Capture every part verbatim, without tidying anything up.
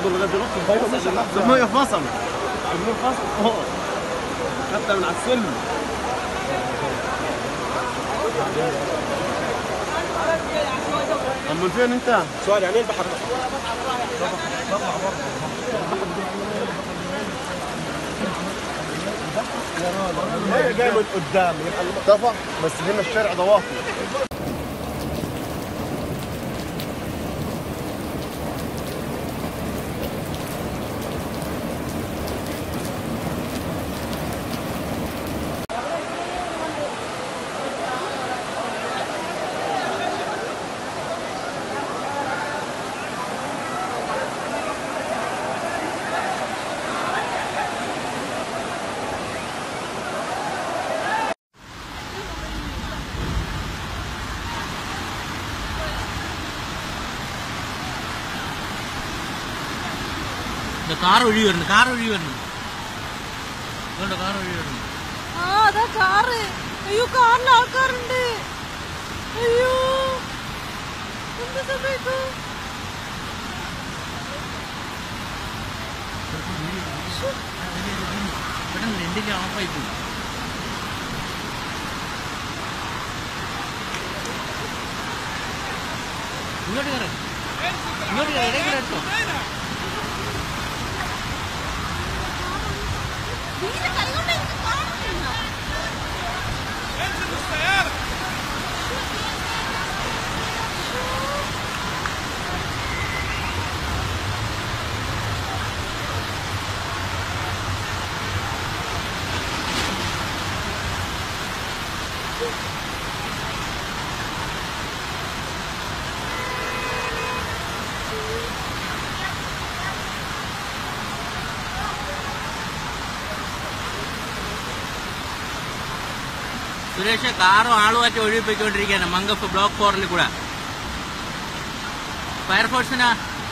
فضل لغايه دلوقتي الميه فصلت النور فصل اه حتى من على السلم. امال فين انت؟ سؤال يعني ايه البحر؟ طلع بره هي جاي من قدام يبقى طفح بس هنا الشارع ضواحي. The car will you car will you the car will you ah the car ayo car la car undu ayo endu sabeku button ending off aitu ingoti kara ingoti kara ede kara Bisa kali udah itu kan. Ensin السيارة. Suresh കാറും ആളുമായിട്ട് ഒഴിപ്പിക്കൊണ്ടിരിക്കുകയാണ് Mangaf block ഫോറിൽ കൂടെ. ഫയർഫോഴ്സിനാ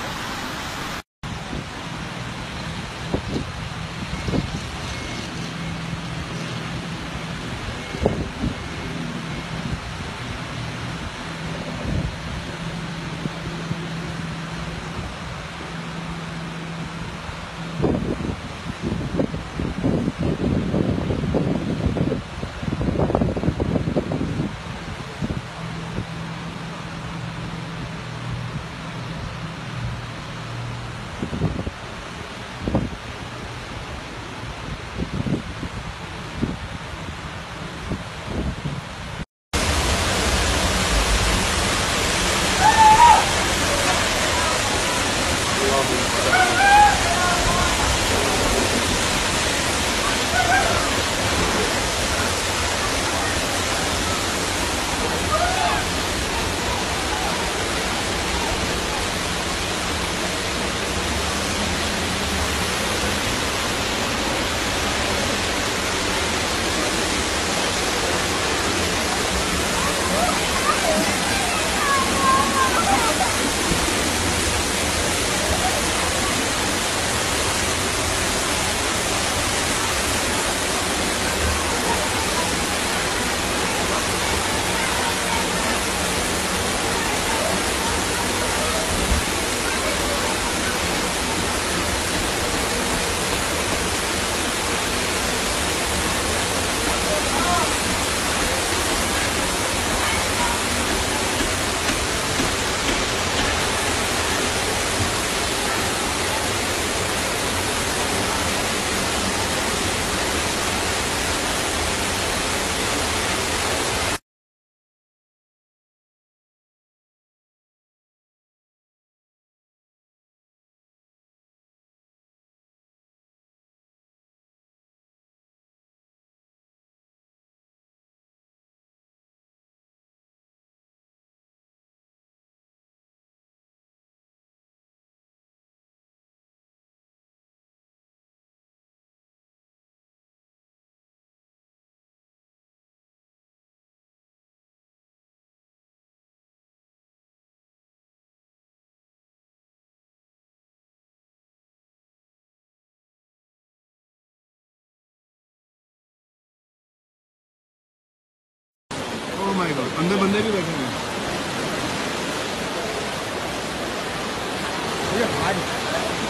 Oh my god, अंदर बंदे भी बैठे हैं। ये hard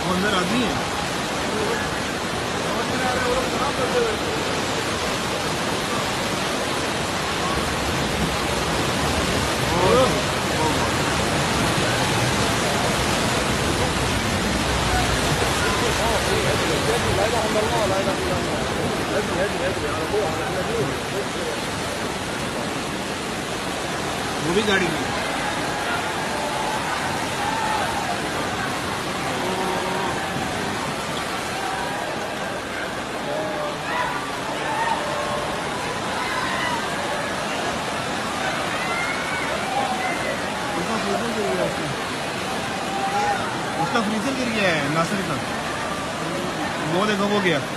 वो अंदर आदमी है। वो भी गाड़ी में उसका फ्रीजर गिर गया है नासिर का। वो देखो वो गया।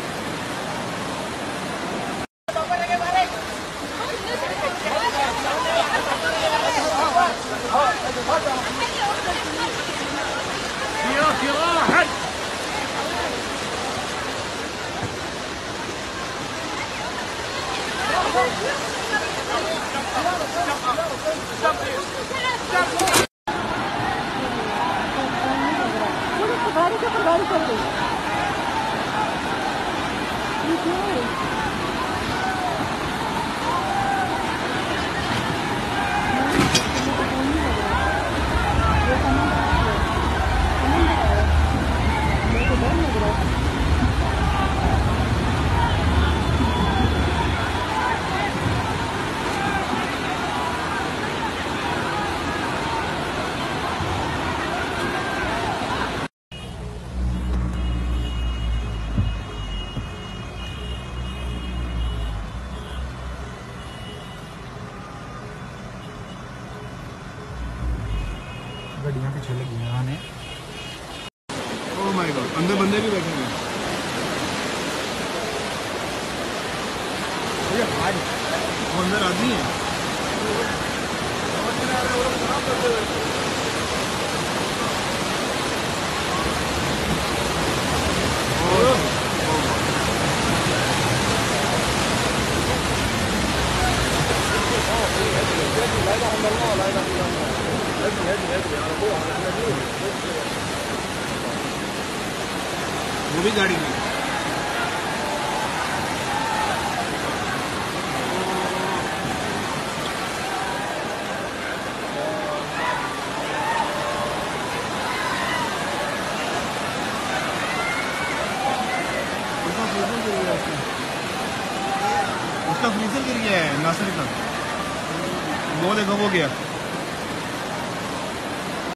गाड़ी के ऊपर गाड़ी चल गई। गड्डियां पीछे लगी हैं आने। ओह माय गॉड, अंदर बंदे भी बैठे हैं। वो अंदर आदमी है। वो भी गाड़ी में उसका फ्रीजर गिर गया है नासिर का। वो देखो वो गया।